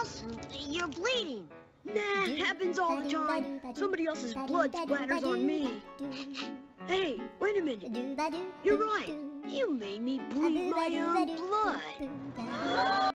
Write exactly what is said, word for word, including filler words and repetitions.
else? You're bleeding. Nah, it happens all the time. Somebody else's blood splatters on me. Hey, wait a minute. You're right. You made me bleed my own blood.